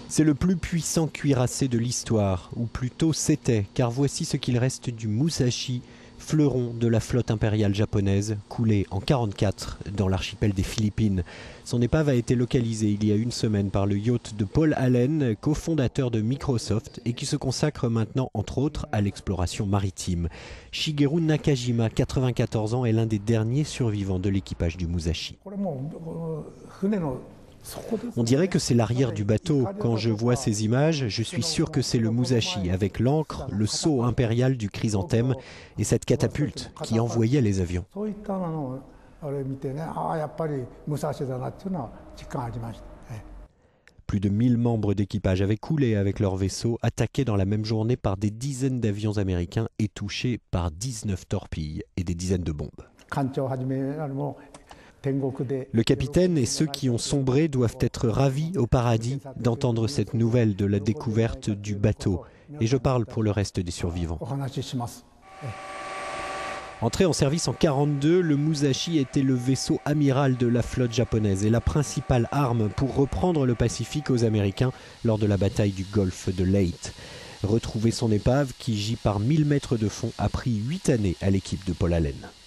C'est le plus puissant cuirassé de l'histoire, ou plutôt c'était, car voici ce qu'il reste du Musashi, fleuron de la flotte impériale japonaise, coulé en 1944 dans l'archipel des Philippines. Son épave a été localisée il y a une semaine par le yacht de Paul Allen, cofondateur de Microsoft, et qui se consacre maintenant, entre autres, à l'exploration maritime. Shigeru Nakajima, 94 ans, est l'un des derniers survivants de l'équipage du Musashi. On dirait que c'est l'arrière du bateau. Quand je vois ces images, je suis sûr que c'est le Musashi, avec l'ancre, le sceau impérial du chrysanthème et cette catapulte qui envoyait les avions. Plus de 1000 membres d'équipage avaient coulé avec leur vaisseau, attaqués dans la même journée par des dizaines d'avions américains et touchés par 19 torpilles et des dizaines de bombes. Le capitaine et ceux qui ont sombré doivent être ravis au paradis d'entendre cette nouvelle de la découverte du bateau. Et je parle pour le reste des survivants. Entré en service en 1942, le Musashi était le vaisseau amiral de la flotte japonaise et la principale arme pour reprendre le Pacifique aux Américains lors de la bataille du golfe de Leyte. Retrouver son épave, qui gît par 1000 mètres de fond, a pris 8 années à l'équipe de Paul Allen.